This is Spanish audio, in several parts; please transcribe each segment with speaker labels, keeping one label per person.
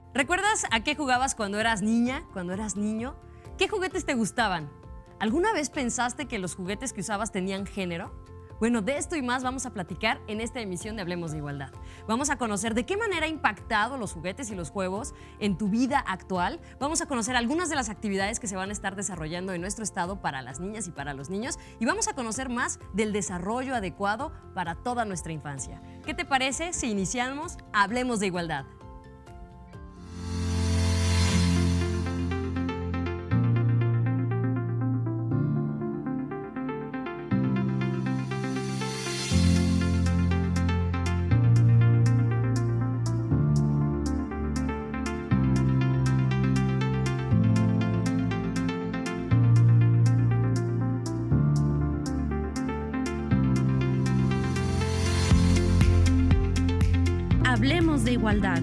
Speaker 1: ¿Recuerdas a qué jugabas cuando eras niña, cuando eras niño? ¿Qué juguetes te gustaban? ¿Alguna vez pensaste que los juguetes que usabas tenían género? Bueno, de esto y más vamos a platicar en esta emisión de Hablemos de Igualdad. Vamos a conocer de qué manera ha impactado los juguetes y los juegos en tu vida actual. Vamos a conocer algunas de las actividades que se van a estar desarrollando en nuestro estado para las niñas y para los niños. Y vamos a conocer más del desarrollo adecuado para toda nuestra infancia. ¿Qué te parece si iniciamos Hablemos de Igualdad?
Speaker 2: Hablemos de igualdad.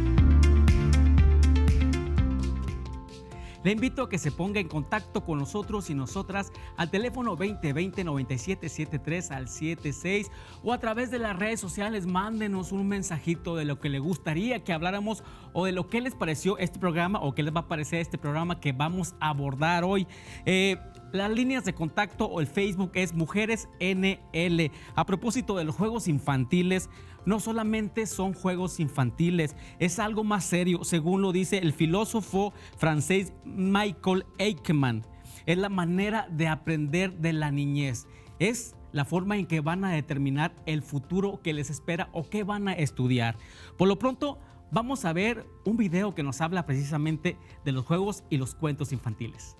Speaker 3: Le invito a que se ponga en contacto con nosotros y nosotras al teléfono 2020-9773 al 76 o a través de las redes sociales. Mándenos un mensajito de lo que le gustaría que habláramos o de lo que les pareció este programa o qué les va a parecer este programa que vamos a abordar hoy. Las líneas de contacto o el Facebook es Mujeres NL. A propósito de los juegos infantiles, no solamente son juegos infantiles, es algo más serio, según lo dice el filósofo francés Michael Eichmann. Es la manera de aprender de la niñez. Es la forma en que van a determinar el futuro que les espera o qué van a estudiar. Por lo pronto, vamos a ver un video que nos habla precisamente de los juegos y los cuentos infantiles.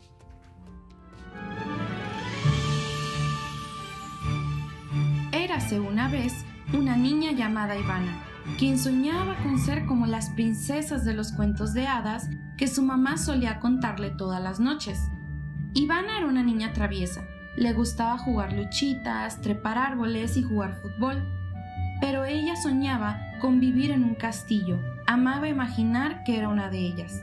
Speaker 2: Érase una vez una niña llamada Ivana, quien soñaba con ser como las princesas de los cuentos de hadas que su mamá solía contarle todas las noches. Ivana era una niña traviesa, le gustaba jugar luchitas, trepar árboles y jugar fútbol. Pero ella soñaba con vivir en un castillo, amaba imaginar que era una de ellas.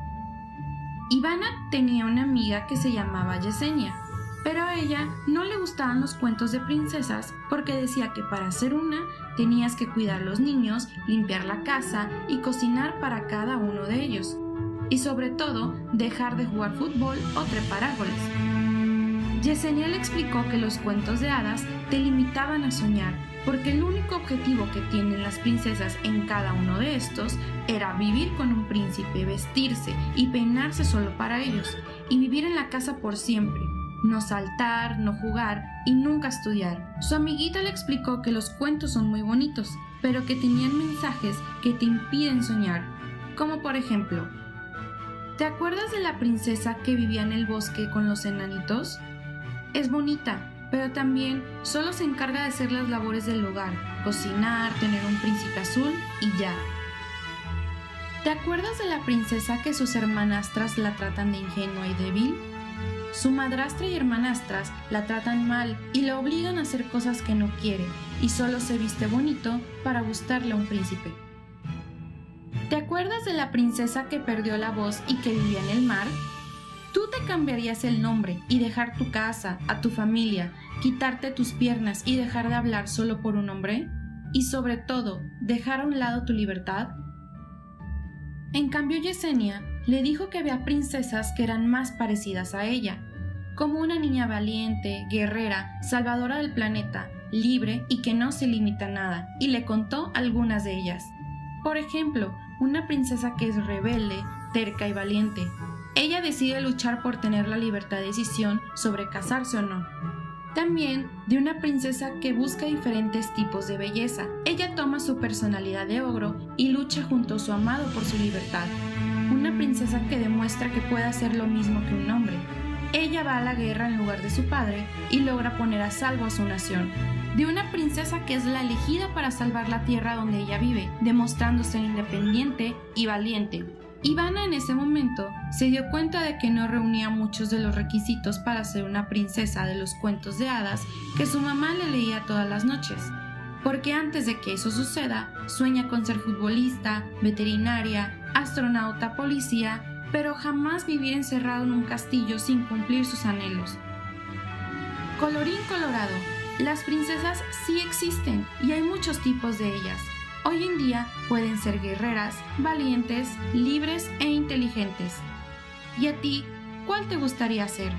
Speaker 2: Ivana tenía una amiga que se llamaba Yesenia, pero a ella no le gustaban los cuentos de princesas porque decía que para ser una tenías que cuidar a los niños, limpiar la casa y cocinar para cada uno de ellos. Y sobre todo, dejar de jugar fútbol o trepar árboles. Yesenia le explicó que los cuentos de hadas te limitaban a soñar porque el único objetivo que tienen las princesas en cada uno de estos era vivir con un príncipe, vestirse y peinarse solo para ellos y vivir en la casa por siempre. No saltar, no jugar y nunca estudiar. Su amiguita le explicó que los cuentos son muy bonitos, pero que tenían mensajes que te impiden soñar, como por ejemplo, ¿te acuerdas de la princesa que vivía en el bosque con los enanitos? Es bonita, pero también solo se encarga de hacer las labores del hogar, cocinar, tener un príncipe azul y ya. ¿Te acuerdas de la princesa que sus hermanastras la tratan de ingenua y débil? Su madrastra y hermanastras la tratan mal y la obligan a hacer cosas que no quiere y solo se viste bonito para gustarle a un príncipe. ¿Te acuerdas de la princesa que perdió la voz y que vivía en el mar? ¿Tú te cambiarías el nombre y dejar tu casa, a tu familia, quitarte tus piernas y dejar de hablar solo por un hombre? Y sobre todo, dejar a un lado tu libertad. En cambio, Yesenia le dijo que había princesas que eran más parecidas a ella, como una niña valiente, guerrera, salvadora del planeta, libre y que no se limita a nada, y le contó algunas de ellas. Por ejemplo, una princesa que es rebelde, terca y valiente. Ella decide luchar por tener la libertad de decisión sobre casarse o no. También de una princesa que busca diferentes tipos de belleza. Ella toma su personalidad de ogro y lucha junto a su amado por su libertad. Una princesa que demuestra que puede hacer lo mismo que un hombre. Ella va a la guerra en lugar de su padre y logra poner a salvo a su nación. De una princesa que es la elegida para salvar la tierra donde ella vive, demostrando ser independiente y valiente. Ivana en ese momento se dio cuenta de que no reunía muchos de los requisitos para ser una princesa de los cuentos de hadas que su mamá le leía todas las noches. Porque antes de que eso suceda, sueña con ser futbolista, veterinaria, astronauta, policía, pero jamás vivir encerrado en un castillo sin cumplir sus anhelos. Colorín colorado, las princesas sí existen y hay muchos tipos de ellas. hoy en día pueden ser guerreras, valientes, libres e inteligentes. ¿Y a ti, cuál te gustaría ser?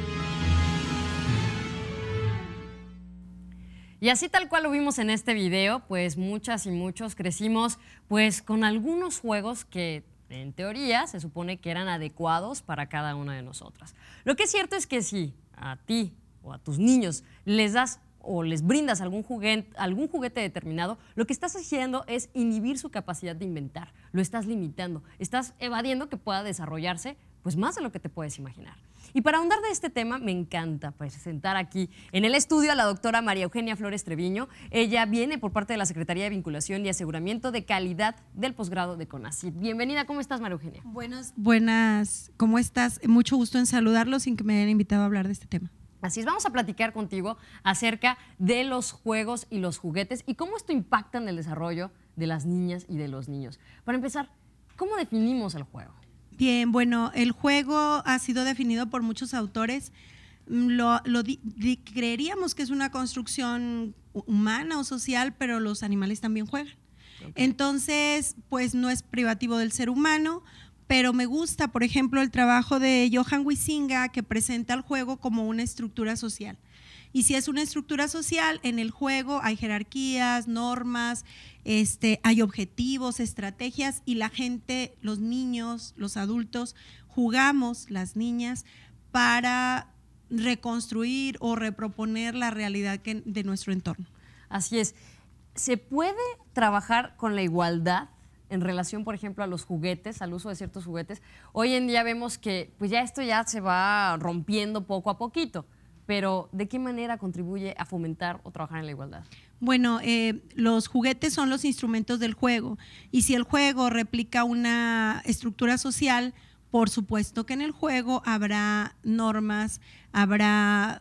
Speaker 1: Y así tal cual lo vimos en este video, pues muchas y muchos crecimos pues con algunos juegos que en teoría se supone que eran adecuados para cada una de nosotras. Lo que es cierto es que si a ti o a tus niños les das o les brindas algún juguete determinado, lo que estás haciendo es inhibir su capacidad de inventar, lo estás limitando, estás evadiendo que pueda desarrollarse pues más de lo que te puedes imaginar. Y para ahondar de este tema, me encanta presentar aquí en el estudio a la doctora María Eugenia Flores Treviño. Ella viene por parte de la Secretaría de Vinculación y Aseguramiento de Calidad del Posgrado de CONACYT. Bienvenida, ¿cómo estás, María Eugenia?
Speaker 4: Buenas, ¿cómo estás? Mucho gusto en saludarlos sin que me hayan invitado a hablar de este tema.
Speaker 1: Así es, vamos a platicar contigo acerca de los juegos y los juguetes y cómo esto impacta en el desarrollo de las niñas y de los niños. Para empezar, ¿cómo definimos el juego?
Speaker 4: Bien, bueno, el juego ha sido definido por muchos autores. Creeríamos que es una construcción humana o social, pero los animales también juegan. Okay. Entonces, pues no es privativo del ser humano, pero me gusta, por ejemplo, el trabajo de Johan Huizinga, que presenta el juego como una estructura social. Y si es una estructura social, en el juego hay jerarquías, normas, hay objetivos, estrategias, y la gente, los niños, los adultos, jugamos, las niñas, para reconstruir o reproponer la realidad de nuestro entorno.
Speaker 1: Así es. ¿Se puede trabajar con la igualdad en relación, por ejemplo, a los juguetes, al uso de ciertos juguetes? Hoy en día vemos que pues ya esto ya se va rompiendo poco a poquito. Pero, ¿de qué manera contribuye a fomentar o trabajar en la igualdad?
Speaker 4: Bueno, los juguetes son los instrumentos del juego, y si el juego replica una estructura social, por supuesto que en el juego habrá normas, habrá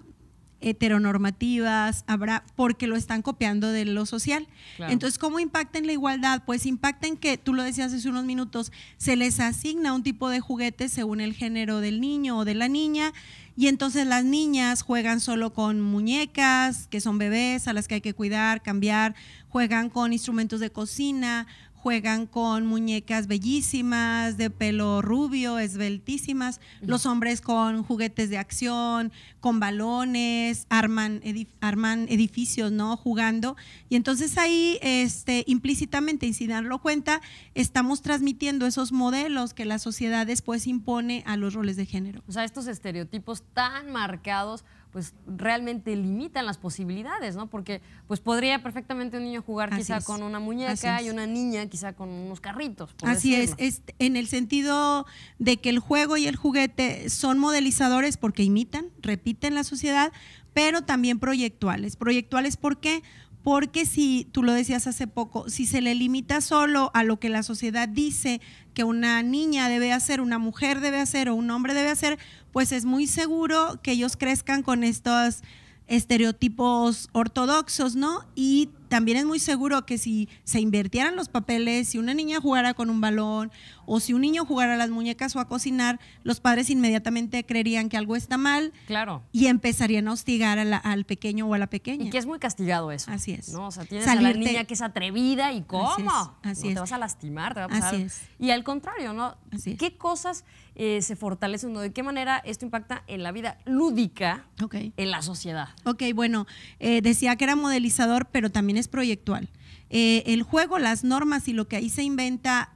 Speaker 4: heteronormativas, porque lo están copiando de lo social. Claro. Entonces, ¿cómo impacta en la igualdad? Pues impacta en que, tú lo decías hace unos minutos, se les asigna un tipo de juguete según el género del niño o de la niña, y entonces las niñas juegan solo con muñecas, que son bebés a las que hay que cuidar, cambiar, juegan con instrumentos de cocina, juegan con muñecas bellísimas, de pelo rubio, esbeltísimas, los hombres con juguetes de acción, con balones, arman edificios, ¿no? Jugando, y entonces ahí implícitamente, y sin darlo cuenta, estamos transmitiendo esos modelos que la sociedad después impone a los roles de género.
Speaker 1: O sea, estos estereotipos tan marcados pues realmente limitan las posibilidades, ¿no? Porque pues podría perfectamente un niño jugar quizá con una muñeca y una niña quizá con unos carritos, por
Speaker 4: Así
Speaker 1: decirlo.
Speaker 4: es, en el sentido de que el juego y el juguete son modelizadores porque imitan, repiten la sociedad, pero también proyectuales. ¿Proyectuales por qué? Porque si, tú lo decías hace poco, si se le limita solo a lo que la sociedad dice que una niña debe hacer, una mujer debe hacer o un hombre debe hacer, pues es muy seguro que ellos crezcan con estos estereotipos ortodoxos, ¿no? Y también es muy seguro que si se invirtieran los papeles, si una niña jugara con un balón o si un niño jugara a las muñecas o a cocinar, los padres inmediatamente creerían que algo está mal.
Speaker 1: Claro.
Speaker 4: Y empezarían a hostigar al pequeño o a la pequeña.
Speaker 1: Y que es muy castigado eso.
Speaker 4: Así es.
Speaker 1: ¿No? O sea, tienes a la niña que es atrevida y ¿cómo?
Speaker 4: Así es.
Speaker 1: Te vas a lastimar, te va a pasar.
Speaker 4: Así es.
Speaker 1: Y al contrario, ¿no?
Speaker 4: Así es.
Speaker 1: ¿Qué cosas se fortalecen? ¿De qué manera esto impacta en la vida lúdica en la sociedad?
Speaker 4: Ok, bueno, decía que era modelizador, pero también es proyectual. El juego, las normas y lo que ahí se inventa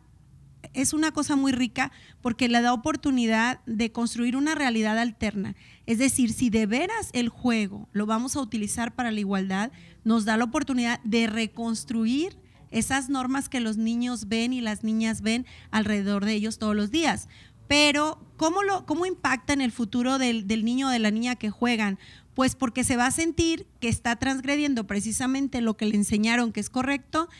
Speaker 4: es una cosa muy rica porque le da oportunidad de construir una realidad alterna. Es decir, si de veras el juego lo vamos a utilizar para la igualdad, nos da la oportunidad de reconstruir esas normas que los niños ven y las niñas ven alrededor de ellos todos los días. Pero, ¿cómo impacta en el futuro del niño o de la niña que juegan? Pues porque se va a sentir que está transgrediendo precisamente lo que le enseñaron que es correcto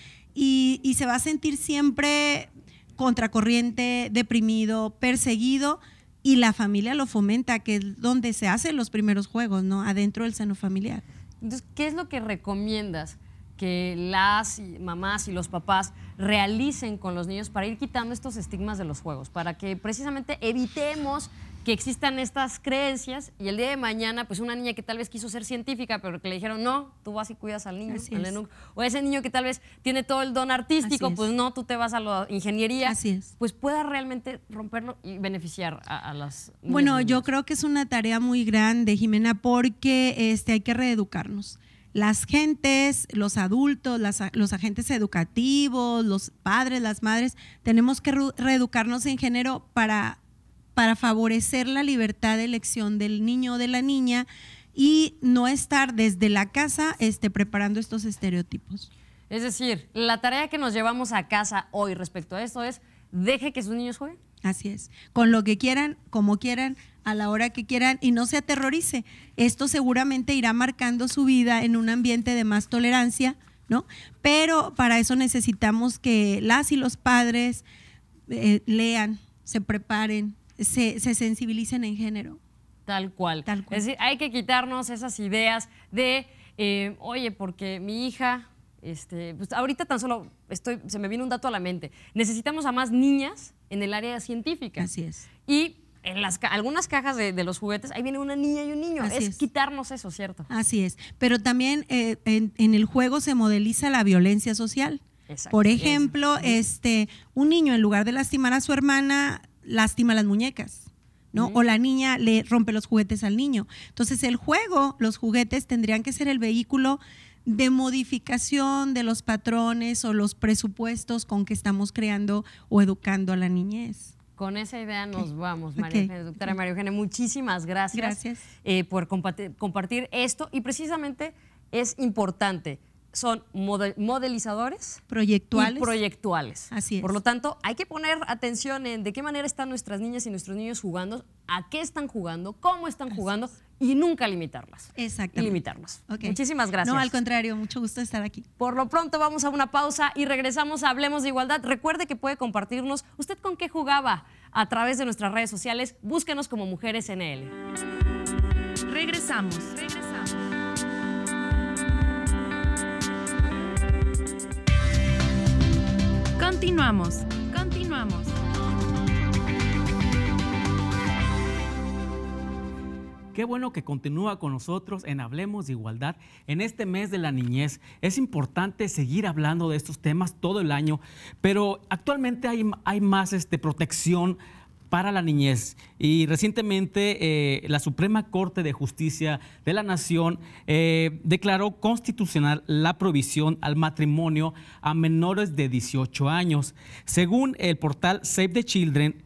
Speaker 4: y se va a sentir siempre contracorriente, deprimido, perseguido, y la familia lo fomenta, que es donde se hacen los primeros juegos, ¿no? Adentro del seno familiar.
Speaker 1: Entonces, ¿qué es lo que recomiendas que las mamás y los papás realicen con los niños para ir quitando estos estigmas de los juegos, para que precisamente evitemos que existan estas creencias y el día de mañana, pues una niña que tal vez quiso ser científica, pero que le dijeron, no, tú vas y cuidas al niño, o ese niño que tal vez tiene todo el don artístico, pues no, tú te vas a la ingeniería, pues pueda realmente romperlo y beneficiar a las niñas.
Speaker 4: Bueno, yo creo que es una tarea muy grande, Jimena, porque hay que reeducarnos. Las gentes, los adultos, los agentes educativos, los padres, las madres, tenemos que reeducarnos en género para favorecer la libertad de elección del niño o de la niña y no estar desde la casa preparando estos estereotipos.
Speaker 1: Es decir, la tarea que nos llevamos a casa hoy respecto a esto es, deje que sus niños jueguen.
Speaker 4: Así es, con lo que quieran, como quieran, a la hora que quieran y no se aterrorice. Esto seguramente irá marcando su vida en un ambiente de más tolerancia, ¿no? Pero para eso necesitamos que las y los padres lean, se preparen, se sensibilicen en género.
Speaker 1: Tal cual.
Speaker 4: Tal cual.
Speaker 1: Es decir, hay que quitarnos esas ideas de, oye, porque mi hija, pues ahorita tan solo se me viene un dato a la mente. Necesitamos a más niñas en el área científica.
Speaker 4: Así es.
Speaker 1: Y en algunas cajas de los juguetes, ahí viene una niña y un niño. Es quitarnos eso, ¿cierto?
Speaker 4: Así es. Pero también en el juego se modeliza la violencia social.
Speaker 1: Exacto.
Speaker 4: Por ejemplo, un niño en lugar de lastimar a su hermana, lastima las muñecas, ¿no? O la niña le rompe los juguetes al niño. Entonces el juego, los juguetes tendrían que ser el vehículo de modificación de los patrones o los presupuestos con que estamos creando o educando a la niñez.
Speaker 1: Con esa idea nos vamos, doctora María Eugenia. Muchísimas gracias, por compartir esto. Y precisamente es importante, son modelizadores,
Speaker 4: proyectuales
Speaker 1: y proyectuales.
Speaker 4: Así es.
Speaker 1: Por lo tanto, hay que poner atención en de qué manera están nuestras niñas y nuestros niños jugando, a qué están jugando, cómo están jugando y nunca limitarlas.
Speaker 4: Exactamente.
Speaker 1: Y limitarlas. Muchísimas gracias.
Speaker 4: No, al contrario, mucho gusto estar aquí.
Speaker 1: Por lo pronto vamos a una pausa y regresamos a Hablemos de Igualdad. Recuerde que puede compartirnos usted con qué jugaba a través de nuestras redes sociales. Búsquenos como Mujeres NL.
Speaker 2: Regresamos. Continuamos.
Speaker 3: Qué bueno que continúa con nosotros en Hablemos de Igualdad en este mes de la niñez. Es importante seguir hablando de estos temas todo el año, pero actualmente hay más protección para la niñez. Y recientemente la Suprema Corte de Justicia de la Nación declaró constitucional la prohibición al matrimonio a menores de 18 años. Según el portal Save the Children,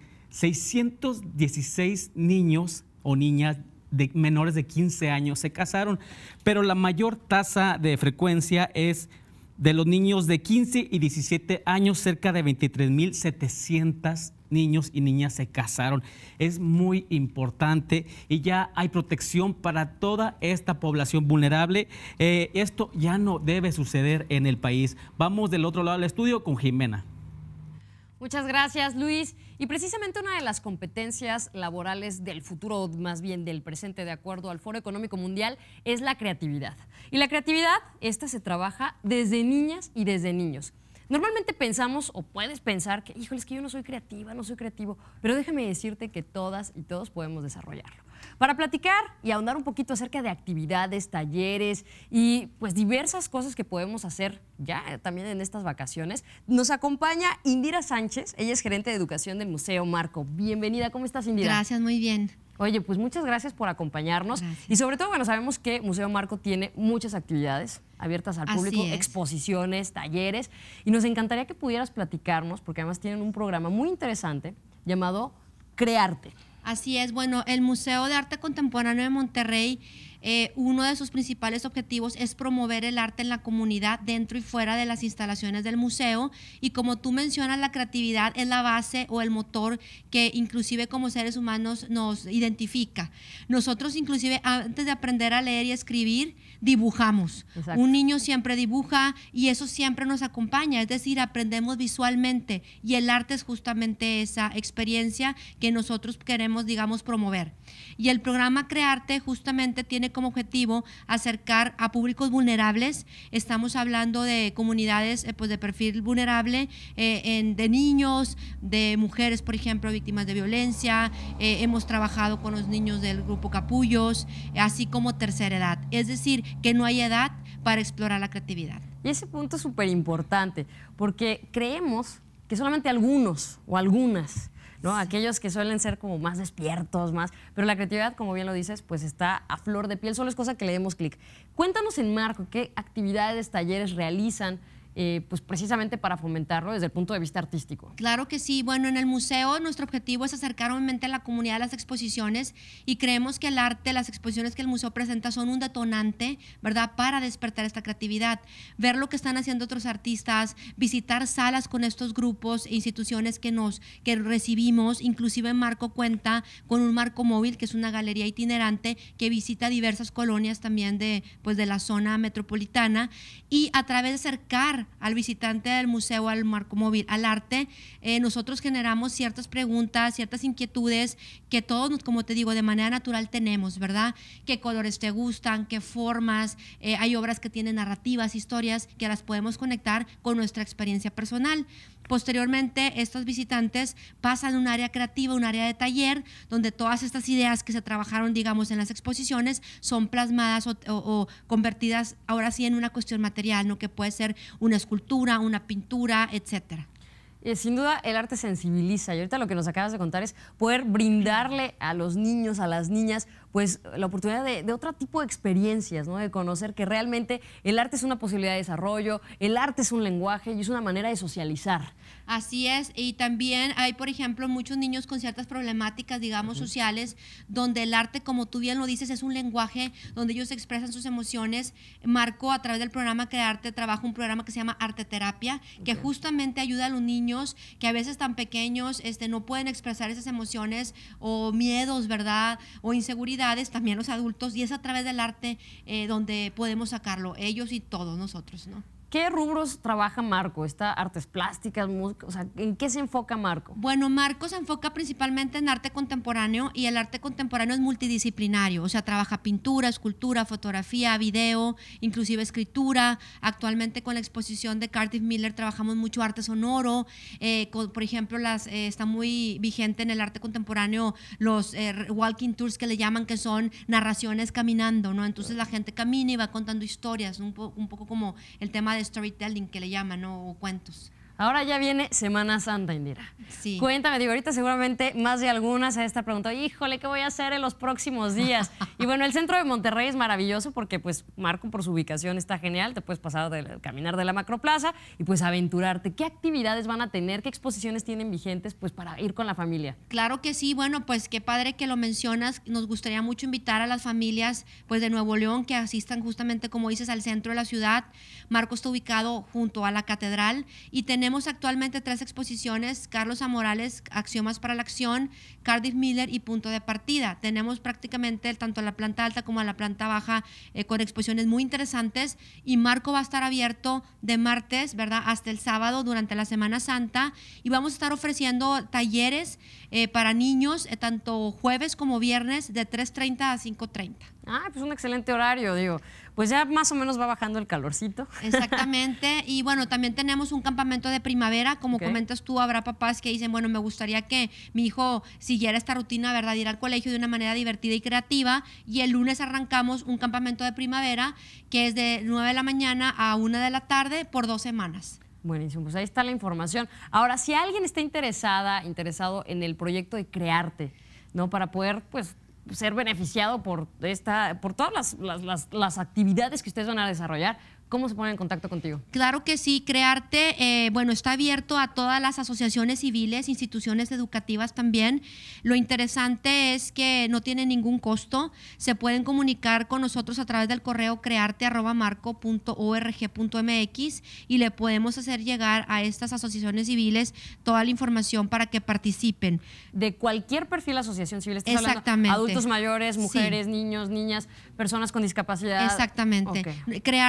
Speaker 3: 616 niños o niñas de menores de 15 años se casaron, pero la mayor tasa de frecuencia es de los niños de 15 y 17 años, cerca de 23,700 niños y niñas se casaron. Es muy importante y ya hay protección para toda esta población vulnerable. Esto ya no debe suceder en el país. Vamos del otro lado del estudio con Jimena.
Speaker 1: Muchas gracias, Luis. Y precisamente una de las competencias laborales del futuro, más bien del presente, de acuerdo al Foro Económico Mundial, es la creatividad. Y la creatividad, esta se trabaja desde niñas y desde niños. Normalmente pensamos, o puedes pensar, que híjole, es que yo no soy creativa, no soy creativo, pero déjame decirte que todas y todos podemos desarrollarlo. Para platicar y ahondar un poquito acerca de actividades, talleres y pues diversas cosas que podemos hacer ya también en estas vacaciones, nos acompaña Indira Sánchez. Ella es gerente de educación del Museo Marco. Bienvenida, ¿cómo estás, Indira?
Speaker 5: Gracias, muy bien.
Speaker 1: Oye, pues muchas gracias por acompañarnos.
Speaker 5: Gracias.
Speaker 1: Y sobre todo, bueno, sabemos que Museo Marco tiene muchas actividades abiertas al público,
Speaker 5: Así es.
Speaker 1: Exposiciones, talleres, y nos encantaría que pudieras platicarnos, porque además tienen un programa muy interesante llamado Crearte.
Speaker 5: Así es, bueno, el Museo de Arte Contemporáneo de Monterrey, uno de sus principales objetivos es promover el arte en la comunidad dentro y fuera de las instalaciones del museo, y como tú mencionas, la creatividad es la base o el motor que inclusive como seres humanos nos identifica. Nosotros inclusive antes de aprender a leer y escribir, dibujamos.
Speaker 1: Exacto.
Speaker 5: Un niño siempre dibuja y eso siempre nos acompaña, es decir, aprendemos visualmente, y el arte es justamente esa experiencia que nosotros queremos, digamos, promover. Y el programa Crearte justamente tiene como objetivo acercar a públicos vulnerables. Estamos hablando de comunidades pues de perfil vulnerable, de niños, de mujeres, por ejemplo, víctimas de violencia. Hemos trabajado con los niños del grupo Capullos, así como tercera edad. Es decir, que no hay edad para explorar la creatividad.
Speaker 1: Y ese punto es súper importante, porque creemos que solamente algunos o algunas, ¿no? Aquellos que suelen ser como más despiertos, pero la creatividad, como bien lo dices, pues está a flor de piel, solo es cosa que le demos clic. Cuéntanos en Marco qué actividades, talleres realizan, pues precisamente para fomentarlo desde el punto de vista artístico.
Speaker 5: Claro que sí. Bueno, en el museo nuestro objetivo es acercar obviamente a la comunidad a las exposiciones, y creemos que el arte, las exposiciones que el museo presenta son un detonante, ¿verdad?, para despertar esta creatividad. Ver lo que están haciendo otros artistas, visitar salas con estos grupos e instituciones que recibimos. Inclusive Marco cuenta con un Marco Móvil, que es una galería itinerante que visita diversas colonias también de la zona metropolitana, y a través de acercar al visitante del museo, al Marco Móvil, al arte, nosotros generamos ciertas preguntas, ciertas inquietudes que todos, como te digo, de manera natural tenemos, ¿verdad? ¿Qué colores te gustan? ¿Qué formas? Hay obras que tienen narrativas, historias, que las podemos conectar con nuestra experiencia personal. Posteriormente, estos visitantes pasan a un área creativa, un área de taller, donde todas estas ideas que se trabajaron, digamos, en las exposiciones son plasmadas o convertidas ahora sí en una cuestión material, ¿no?, que puede ser una escultura, una pintura, etcétera.
Speaker 1: Sin duda, el arte sensibiliza, y ahorita lo que nos acabas de contar es poder brindarle a los niños, a las niñas, pues la oportunidad de otro tipo de experiencias, ¿no?, de conocer que realmente el arte es una posibilidad de desarrollo, el arte es un lenguaje y es una manera de socializar.
Speaker 5: Así es, y también hay, por ejemplo, muchos niños con ciertas problemáticas, digamos, sociales, donde el arte, como tú bien lo dices, es un lenguaje donde ellos expresan sus emociones. Marco, a través del programa Crearte, trabaja un programa que se llama Arte Terapia, que justamente ayuda a los niños que a veces tan pequeños no pueden expresar esas emociones o miedos, ¿verdad?, o inseguridades, también los adultos, y es a través del arte donde podemos sacarlo, ellos y todos nosotros, ¿no?
Speaker 1: ¿Qué rubros trabaja Marco? ¿Está artes plásticas, música? O sea, ¿en qué se enfoca Marco?
Speaker 5: Bueno, Marco se enfoca principalmente en arte contemporáneo, y el arte contemporáneo es multidisciplinario, o sea, trabaja pintura, escultura, fotografía, video, inclusive escritura. Actualmente con la exposición de Cardiff Miller trabajamos mucho arte sonoro, por ejemplo, está muy vigente en el arte contemporáneo los walking tours que le llaman, que son narraciones caminando, ¿no? Entonces la gente camina y va contando historias, un poco como el tema de storytelling que le llaman, ¿no?, o cuentos.
Speaker 1: Ahora ya viene Semana Santa, Indira.
Speaker 5: Sí.
Speaker 1: Cuéntame, digo, ahorita seguramente más de algunas se está preguntando, híjole, ¿qué voy a hacer en los próximos días? Y bueno, el centro de Monterrey es maravilloso porque, pues, Marco, por su ubicación está genial, te puedes pasar caminar de la Macroplaza y, pues, aventurarte. ¿Qué actividades van a tener? ¿Qué exposiciones tienen vigentes, pues, para ir con la familia?
Speaker 5: Claro que sí, bueno, pues qué padre que lo mencionas. Nos gustaría mucho invitar a las familias, pues, de Nuevo León, que asistan justamente, como dices, al centro de la ciudad. Marco está ubicado junto a la catedral y tenemos actualmente 3 exposiciones: Carlos A. Morales, Axiomas para la Acción, Cardiff Miller y Punto de Partida. Tenemos prácticamente tanto a la planta alta como a la planta baja con exposiciones muy interesantes, y Marco va a estar abierto de martes, ¿verdad?, hasta el sábado durante la Semana Santa, y vamos a estar ofreciendo talleres para niños tanto jueves como viernes de 3:30 a 5:30.
Speaker 1: Ah, pues un excelente horario, digo. Pues ya más o menos va bajando el calorcito.
Speaker 5: Exactamente. Y bueno, también tenemos un campamento de primavera. Como comentas tú, habrá papás que dicen, bueno, me gustaría que mi hijo siguiera esta rutina, ¿verdad?, ir al colegio de una manera divertida y creativa. Y el lunes arrancamos un campamento de primavera que es de 9 de la mañana a 1 de la tarde por 2 semanas.
Speaker 1: Buenísimo, pues ahí está la información. Ahora, si alguien está interesado en el proyecto de Crearte, ¿no?, para poder, pues, ser beneficiado por todas las actividades que ustedes van a desarrollar, ¿cómo se ponen en contacto contigo?
Speaker 5: Claro que sí, Crearte, bueno, está abierto a todas las asociaciones civiles, instituciones educativas también. Lo interesante es que no tiene ningún costo. Se pueden comunicar con nosotros a través del correo crearte@marco.org.mx y le podemos hacer llegar a estas asociaciones civiles toda la información para que participen.
Speaker 1: De cualquier perfil de asociación civil, ¿estás
Speaker 5: Exactamente.
Speaker 1: hablando adultos mayores, mujeres, niños, niñas, personas con discapacidad?
Speaker 5: Exactamente.
Speaker 1: Okay.
Speaker 5: Crearte atiende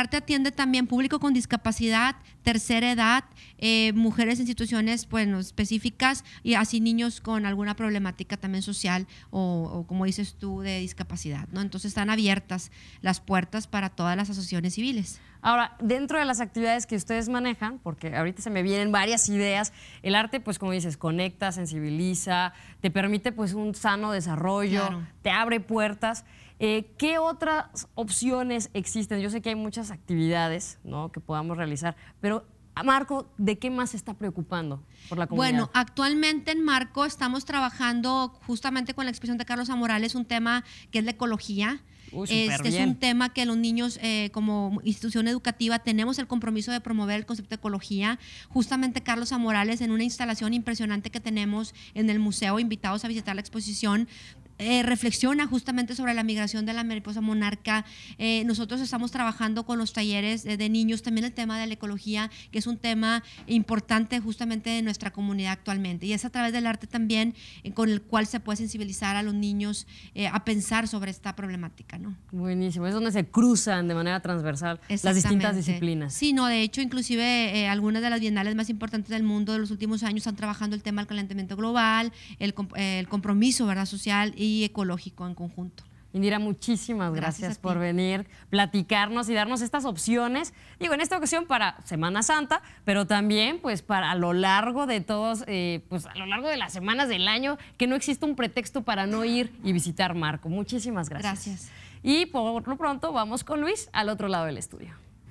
Speaker 5: comprende también público con discapacidad, tercera edad, mujeres en situaciones específicas y así niños con alguna problemática también social o como dices tú, de discapacidad, ¿no? Entonces están abiertas las puertas para todas las asociaciones civiles.
Speaker 1: Ahora, dentro de las actividades que ustedes manejan, porque ahorita se me vienen varias ideas, el arte, pues como dices, conecta, sensibiliza, te permite pues un sano desarrollo,
Speaker 5: Claro.
Speaker 1: te abre puertas. ¿Qué otras opciones existen? Yo sé que hay muchas actividades, ¿no?, que podamos realizar, pero Marco, ¿de qué más se está preocupando por la comunidad?
Speaker 5: Bueno, actualmente en Marco estamos trabajando justamente con la expresión de Carlos Amorales un tema que es la ecología.
Speaker 1: Uy,
Speaker 5: Es un tema que los niños como institución educativa tenemos el compromiso de promover el concepto de ecología. Justamente Carlos Amorales, en una instalación impresionante que tenemos en el museo, invitados a visitar la exposición, reflexiona justamente sobre la migración de la mariposa monarca. Nosotros estamos trabajando con los talleres de niños, también el tema de la ecología, que es un tema importante justamente de nuestra comunidad actualmente. Y es a través del arte también con el cual se puede sensibilizar a los niños a pensar sobre esta problemática, ¿no?
Speaker 1: Buenísimo, es donde se cruzan de manera transversal las distintas disciplinas.
Speaker 5: Sí, no, de hecho, inclusive algunas de las bienales más importantes del mundo de los últimos años están trabajando el tema del calentamiento global, el compromiso, ¿verdad?, social y ecológico en conjunto.
Speaker 1: Indira, muchísimas gracias por venir, platicarnos y darnos estas opciones. Digo, en esta ocasión para Semana Santa, pero también pues para a lo largo de todos, pues a lo largo de las semanas del año, que no exista un pretexto para no ir y visitar Marco. Muchísimas gracias.
Speaker 5: Gracias.
Speaker 1: Y por lo pronto vamos con Luis al otro lado del estudio.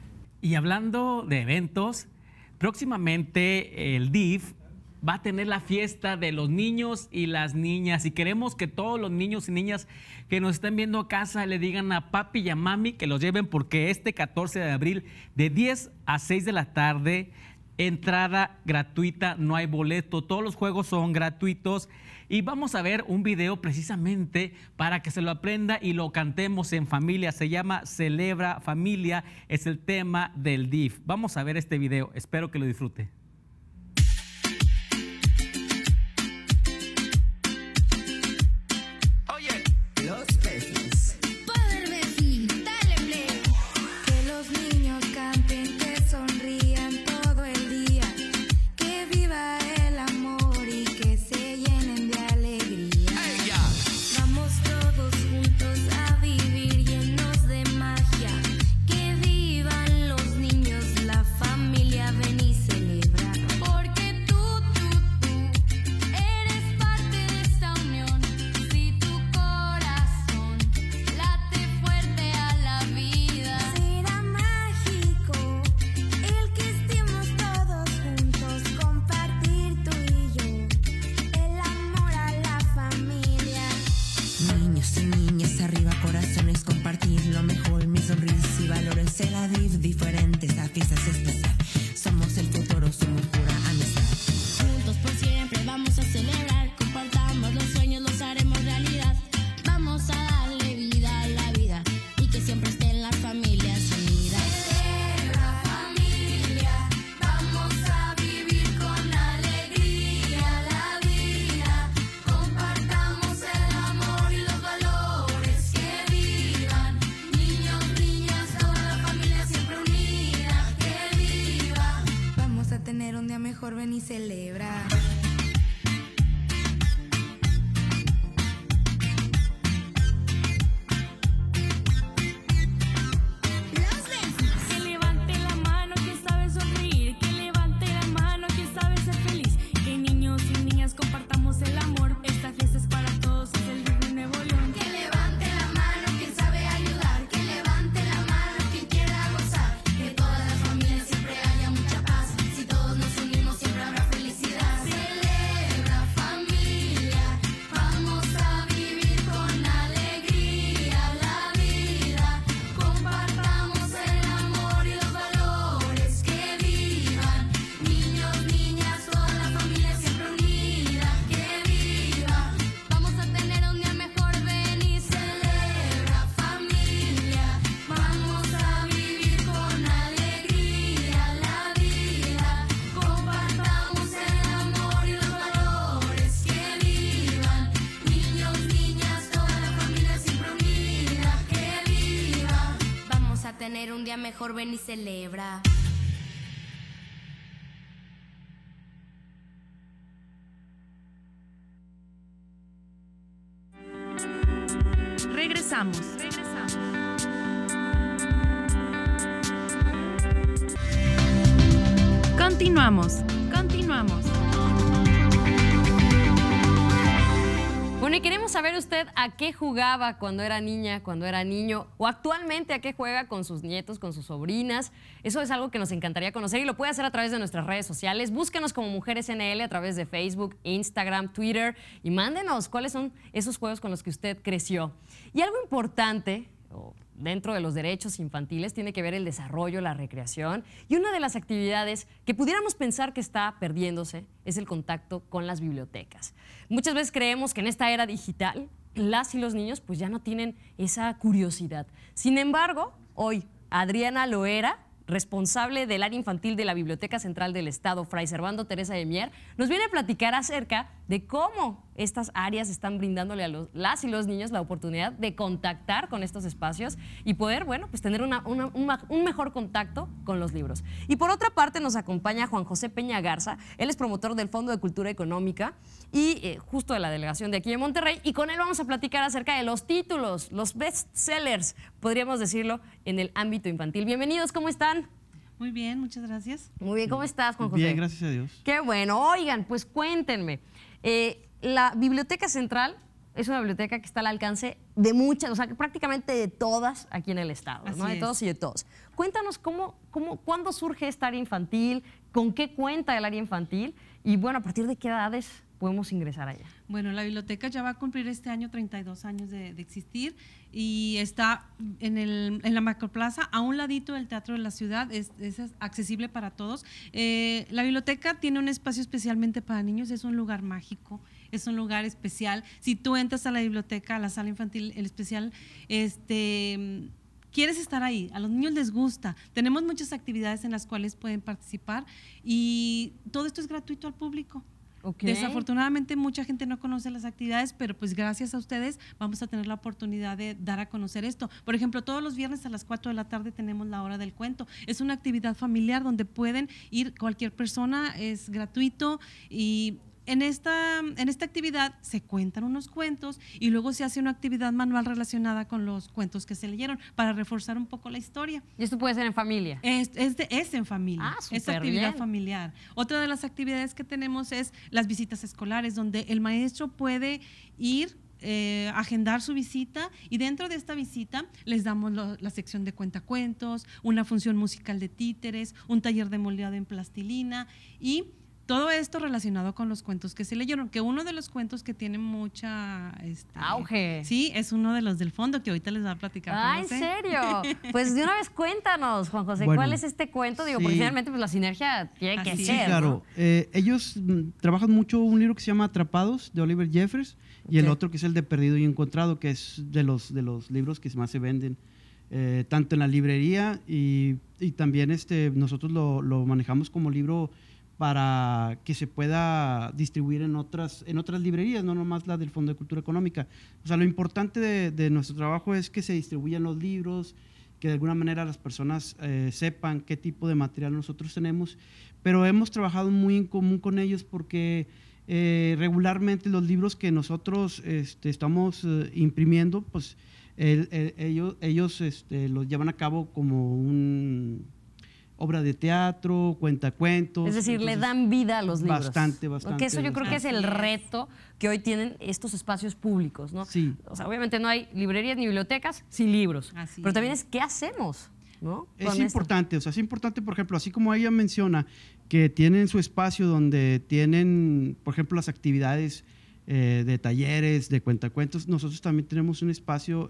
Speaker 3: Y hablando de eventos, próximamente el DIF va a tener la fiesta de los niños y las niñas y queremos que todos los niños y niñas que nos estén viendo a casa le digan a papi y a mami que los lleven, porque este 14 de abril de 10 a 6 de la tarde, entrada gratuita, no hay boleto, todos los juegos son gratuitos y vamos a ver un video precisamente para que se lo aprenda y lo cantemos en familia. Se llama Celebra Familia, es el tema del DIF. Vamos a ver este video, espero que lo disfrute.
Speaker 6: Familia, ven y celebra. mejor ven y celebra.
Speaker 2: Regresamos. Continuamos.
Speaker 1: Bueno, y queremos saber usted a qué jugaba cuando era niña, cuando era niño, o actualmente a qué juega con sus nietos, con sus sobrinas. Eso es algo que nos encantaría conocer y lo puede hacer a través de nuestras redes sociales. Búsquenos como Mujeres NL a través de Facebook, Instagram, Twitter y mándenos cuáles son esos juegos con los que usted creció. Y algo importante dentro de los derechos infantiles tiene que ver el desarrollo, la recreación, y una de las actividades que pudiéramos pensar que está perdiéndose es el contacto con las bibliotecas. Muchas veces creemos que en esta era digital las y los niños pues ya no tienen esa curiosidad. Sin embargo, hoy Adriana Loera, responsable del área infantil de la Biblioteca Central del Estado, Fray Servando Teresa de Mier, nos viene a platicar acerca de cómo estas áreas están brindándole a las y los niños la oportunidad de contactar con estos espacios y poder, bueno, pues tener un mejor contacto con los libros. Y por otra parte nos acompaña Juan José Peña Garza, él es promotor del Fondo de Cultura Económica y justo de la delegación de aquí de Monterrey, y con él vamos a platicar acerca de los títulos, los bestsellers, podríamos decirlo, en el ámbito infantil. Bienvenidos, ¿cómo están?
Speaker 7: Muy bien, muchas gracias.
Speaker 1: Muy bien, ¿cómo estás, Juan José?
Speaker 8: Bien, gracias a Dios.
Speaker 1: Qué bueno. Oigan, pues cuéntenme. La Biblioteca Central es una biblioteca que está al alcance de muchas, o sea, que prácticamente de todas aquí en el estado, ¿no? De todos y de todos. Cuéntanos cuándo surge esta área infantil, con qué cuenta el área infantil y, bueno, a partir de qué edades podemos ingresar allá.
Speaker 7: Bueno, la biblioteca ya va a cumplir este año 32 años de existir y está en la macroplaza, a un ladito del Teatro de la Ciudad, es accesible para todos. La biblioteca tiene un espacio especialmente para niños, es un lugar mágico, es un lugar especial. Si tú entras a la biblioteca, a la sala infantil, el especial, quieres estar ahí, a los niños les gusta. Tenemos muchas actividades en las cuales pueden participar y todo esto es gratuito al público.
Speaker 1: Okay.
Speaker 7: Desafortunadamente mucha gente no conoce las actividades, pero pues gracias a ustedes vamos a tener la oportunidad de dar a conocer esto. Por ejemplo, todos los viernes a las 4 de la tarde tenemos la hora del cuento. Es una actividad familiar donde pueden ir cualquier persona, es gratuito y en esta actividad se cuentan unos cuentos y luego se hace una actividad manual relacionada con los cuentos que se leyeron para reforzar un poco la historia.
Speaker 1: ¿Y esto puede ser en familia?
Speaker 7: Es en familia, es actividad
Speaker 1: bien.
Speaker 7: familiar. Otra de las actividades que tenemos es las visitas escolares, donde el maestro puede ir, agendar su visita y dentro de esta visita les damos la sección de cuentacuentos, una función musical de títeres, un taller de moldeado en plastilina y todo esto relacionado con los cuentos que se leyeron, que uno de los cuentos que tiene mucha
Speaker 1: auge.
Speaker 7: Sí, es uno de los del fondo que ahorita les va a platicar.
Speaker 1: Ah, ¿en serio? Pues de una vez cuéntanos, Juan José,
Speaker 8: Bueno,
Speaker 1: ¿cuál es este cuento? Digo,
Speaker 8: sí.
Speaker 1: porque finalmente pues, la sinergia tiene que
Speaker 7: Así
Speaker 1: ser.
Speaker 7: es.
Speaker 8: Claro,
Speaker 1: ¿no?
Speaker 8: ellos trabajan mucho un libro que se llama Atrapados, de Oliver Jeffers, y el otro que es el de Perdido y Encontrado, que es de los libros que más se venden, tanto en la librería y también nosotros lo manejamos como libro para que se pueda distribuir en otras librerías, no nomás la del Fondo de Cultura Económica. O sea, lo importante de nuestro trabajo es que se distribuyan los libros, que de alguna manera las personas sepan qué tipo de material nosotros tenemos, pero hemos trabajado muy en común con ellos porque regularmente los libros que nosotros estamos imprimiendo, pues ellos los llevan a cabo como obra de teatro, cuentacuentos.
Speaker 1: Es decir, le dan vida a los libros.
Speaker 8: Bastante.
Speaker 1: Porque eso yo creo que es el reto que hoy tienen estos espacios públicos, ¿no?
Speaker 8: Sí.
Speaker 1: O sea, obviamente no hay librerías ni bibliotecas sin libros.
Speaker 7: Así
Speaker 1: pero
Speaker 7: es.
Speaker 1: también es qué hacemos, ¿no?
Speaker 8: Es importante, es importante, por ejemplo, así como ella menciona que tienen su espacio donde tienen, por ejemplo, las actividades de talleres, de cuentacuentos, nosotros también tenemos un espacio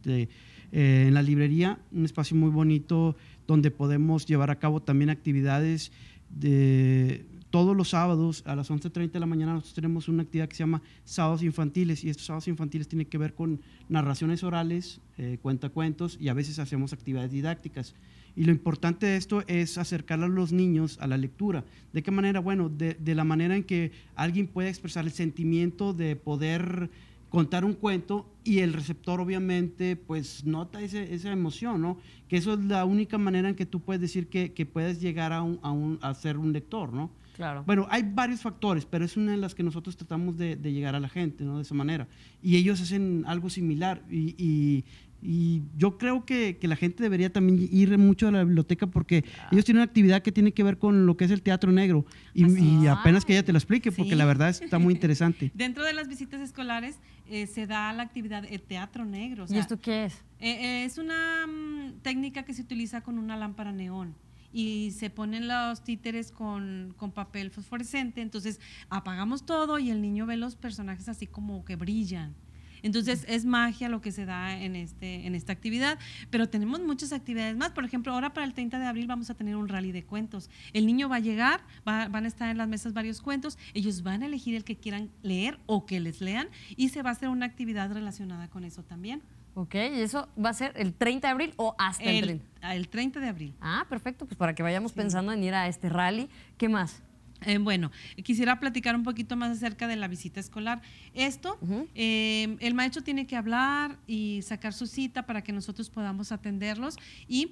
Speaker 8: en la librería, un espacio muy bonito donde podemos llevar a cabo también actividades de todos los sábados a las 11:30 de la mañana. Nosotros tenemos una actividad que se llama Sábados Infantiles y estos sábados infantiles tienen que ver con narraciones orales, cuentacuentos y a veces hacemos actividades didácticas. Y lo importante de esto es acercar a los niños a la lectura. ¿De qué manera? Bueno, de la manera en que alguien puede expresar el sentimiento de poder contar un cuento y el receptor obviamente pues nota esa emoción, ¿no? Que eso es la única manera en que tú puedes decir que puedes llegar a ser un lector, ¿no?
Speaker 1: Claro.
Speaker 8: Bueno, hay varios factores, pero es una de las que nosotros tratamos de llegar a la gente, ¿no? De esa manera. Y ellos hacen algo similar y yo creo que la gente debería también ir mucho a la biblioteca porque ellos tienen una actividad que tiene que ver con lo que es el teatro negro y apenas que ella te lo explique porque la verdad está muy interesante.
Speaker 7: Dentro de las visitas escolares se da la actividad de teatro negro. O sea,
Speaker 1: ¿Y esto qué es?
Speaker 7: Es una técnica que se utiliza con una lámpara neón y se ponen los títeres con papel fosforescente, entonces apagamos todo y el niño ve los personajes así como que brillan. Entonces es magia lo que se da en esta actividad, pero tenemos muchas actividades más. Por ejemplo, ahora para el 30 de abril vamos a tener un rally de cuentos. El niño va a llegar, van a estar en las mesas varios cuentos, ellos van a elegir el que quieran leer o que les lean y se va a hacer una actividad relacionada con eso también.
Speaker 1: Ok, ¿y eso va a ser el 30 de abril o hasta el 30?
Speaker 7: El 30 de abril.
Speaker 1: Ah, perfecto, pues para que vayamos pensando en ir a este rally. ¿Qué más?
Speaker 7: Bueno, quisiera platicar un poquito más acerca de la visita escolar. Esto, el maestro tiene que hablar y sacar su cita para que nosotros podamos atenderlos y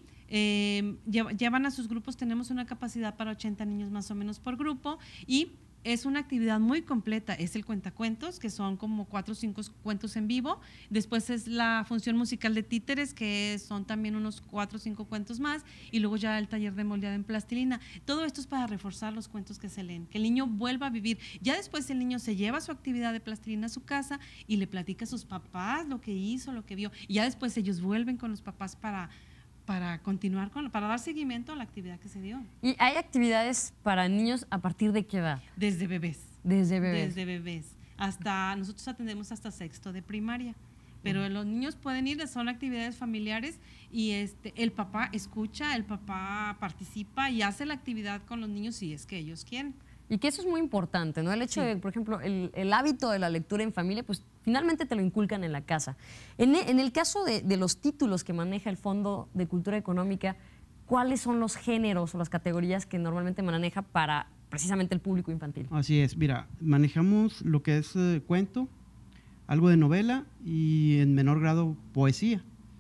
Speaker 7: llevan a sus grupos, tenemos una capacidad para 80 niños más o menos por grupo y es una actividad muy completa, es el cuentacuentos, que son como 4 o 5 cuentos en vivo, después es la función musical de títeres, que son también unos 4 o 5 cuentos más, y luego ya el taller de moldeado en plastilina. Todo esto es para reforzar los cuentos que se leen, que el niño vuelva a vivir. Ya después el niño se lleva su actividad de plastilina a su casa y le platica a sus papás lo que hizo, lo que vio, y ya después ellos vuelven con los papás para continuar para dar seguimiento a la actividad que se dio.
Speaker 1: ¿Y hay actividades para niños a partir de qué edad?
Speaker 7: Desde bebés.
Speaker 1: Desde bebés.
Speaker 7: Desde bebés. Nosotros atendemos hasta 6º de primaria. Pero los niños pueden ir, son actividades familiares y el papá escucha, el papá participa y hace la actividad con los niños si es que ellos quieren.
Speaker 1: Y que eso es muy importante, ¿no? El hecho de, por ejemplo, el hábito de la lectura en familia, pues finalmente te lo inculcan en la casa. En el caso de los títulos que maneja el Fondo de Cultura Económica, ¿cuáles son los géneros o las categorías que normalmente maneja para precisamente el público infantil?
Speaker 8: Así es, mira, manejamos lo que es cuento, algo de novela y en menor grado poesía.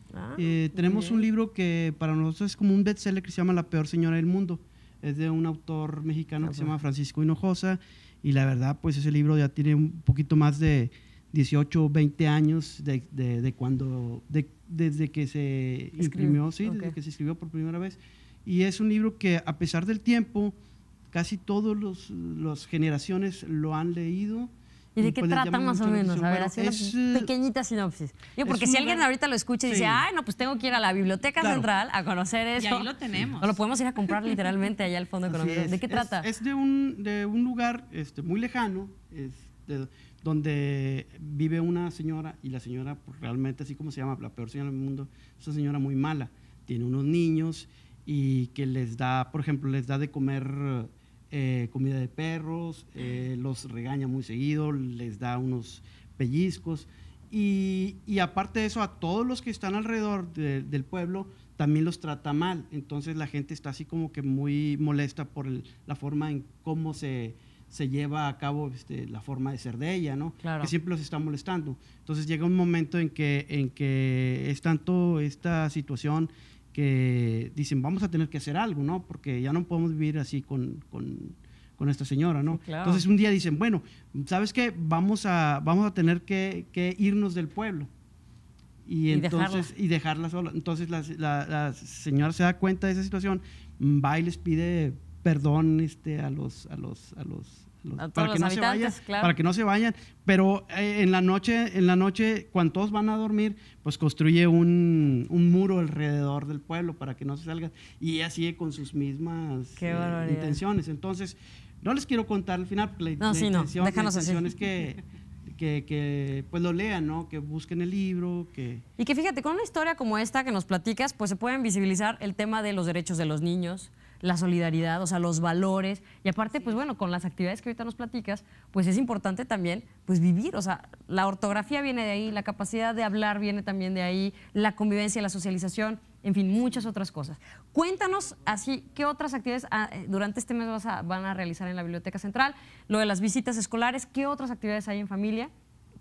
Speaker 8: Tenemos un libro que para nosotros es como un bestseller que se llama La peor señora del mundo. Es de un autor mexicano que se llama Francisco Hinojosa y la verdad pues ese libro ya tiene un poquito más de 18 o 20 años desde que se imprimió, desde que se escribió por primera vez. Y es un libro que a pesar del tiempo casi todas las generaciones lo han leído.
Speaker 1: ¿Y de qué
Speaker 8: pues
Speaker 1: trata más o menos? A ver, así una pequeñita sinopsis. Porque si alguien ahorita lo escucha y dice, ay, no, pues tengo que ir a la Biblioteca Central a conocer eso.
Speaker 7: Y ahí lo tenemos.
Speaker 1: O lo podemos ir a comprar literalmente allá al Fondo Económico. ¿De qué trata?
Speaker 8: Es de un lugar muy lejano, donde vive una señora y la señora pues, realmente, así como se llama, la peor señora del mundo, es una señora muy mala. Tiene unos niños y que les da, por ejemplo, les da de comer comida de perros, los regaña muy seguido, les da unos pellizcos y aparte de eso a todos los que están alrededor del pueblo también los trata mal, entonces la gente está así como que muy molesta por la forma en cómo se lleva a cabo la forma de ser de ella, ¿no?
Speaker 1: Claro.
Speaker 8: Que siempre los está molestando. Entonces llega un momento en que es tanto esta situación que dicen, vamos a tener que hacer algo, ¿no? Porque ya no podemos vivir así con esta señora, ¿no?
Speaker 1: Sí, claro.
Speaker 8: Entonces un día dicen, bueno, ¿sabes qué? Vamos a tener que irnos del pueblo. Y dejarla sola. Entonces la señora se da cuenta de esa situación, va y les pide perdón a los para que no se vayan,
Speaker 1: claro.
Speaker 8: Para que no se vayan, pero en la noche cuando todos van a dormir, pues construye un muro alrededor del pueblo para que no se salgan y ella sigue con sus mismas intenciones. Entonces, no les quiero contar al final, porque la intención es que pues lo lean, ¿no? Que busquen el libro,
Speaker 1: Y que fíjate, con una historia como esta que nos platicas, pues se pueden visibilizar el tema de los derechos de los niños, la solidaridad, o sea, los valores, y aparte, pues bueno, con las actividades que ahorita nos platicas, pues es importante también, pues vivir, o sea, la ortografía viene de ahí, la capacidad de hablar viene también de ahí, la convivencia, la socialización, en fin, muchas otras cosas. Cuéntanos así, ¿qué otras actividades durante este mes van a realizar en la Biblioteca Central? Lo de las visitas escolares, ¿qué otras actividades hay en familia?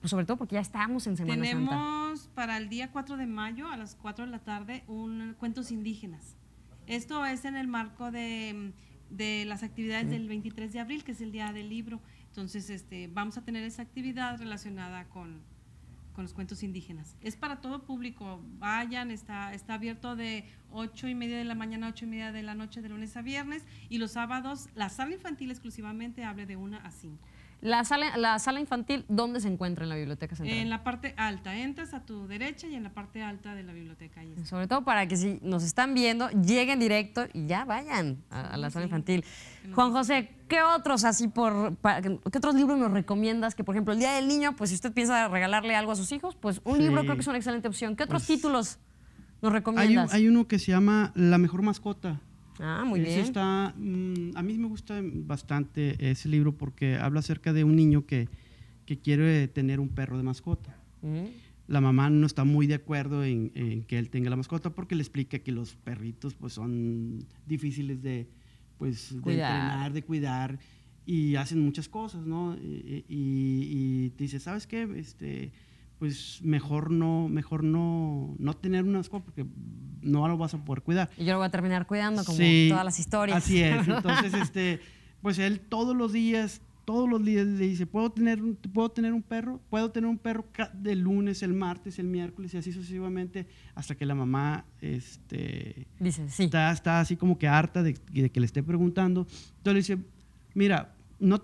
Speaker 1: sobre todo porque ya estamos en Semana Santa.
Speaker 7: Tenemos para el día 4 de mayo a las 4 de la tarde cuentos indígenas. Esto es en el marco de las actividades del 23 de abril, que es el Día del Libro. Entonces, vamos a tener esa actividad relacionada con los cuentos indígenas. Es para todo público, vayan, está abierto de 8:30 de la mañana a 8:30 de la noche de lunes a viernes, y los sábados la sala infantil exclusivamente abre de 1 a 5.
Speaker 1: La sala infantil, ¿dónde se encuentra en la Biblioteca Central?
Speaker 7: En la parte alta, entras a tu derecha y en la parte alta de la biblioteca. Ahí está.
Speaker 1: Sobre todo para que si nos están viendo, lleguen directo y ya vayan a la sala infantil. Juan José, ¿qué otros qué otros libros nos recomiendas? Que por ejemplo el Día del Niño, pues si usted piensa regalarle algo a sus hijos, pues un libro creo que es una excelente opción. ¿Qué otros títulos nos recomiendas?
Speaker 8: Hay uno que se llama La Mejor Mascota.
Speaker 1: Ah, muy bien.
Speaker 8: A mí me gusta bastante ese libro porque habla acerca de un niño que quiere tener un perro de mascota. La mamá no está muy de acuerdo en que él tenga la mascota porque le explica que los perritos pues son difíciles de entrenar, de cuidar, y hacen muchas cosas, ¿no? Y te dice, ¿sabes qué? Pues mejor no tener una mascota porque no lo vas a poder cuidar.
Speaker 1: Y yo lo voy a terminar cuidando como todas las historias.
Speaker 8: Así es. Entonces, pues él todos los días le dice, ¿puedo tener un perro? Puedo tener un perro de lunes, el martes, el miércoles, y así sucesivamente, hasta que la mamá
Speaker 1: dice, sí.
Speaker 8: Está así como que harta de que le esté preguntando. Entonces le dice, mira, no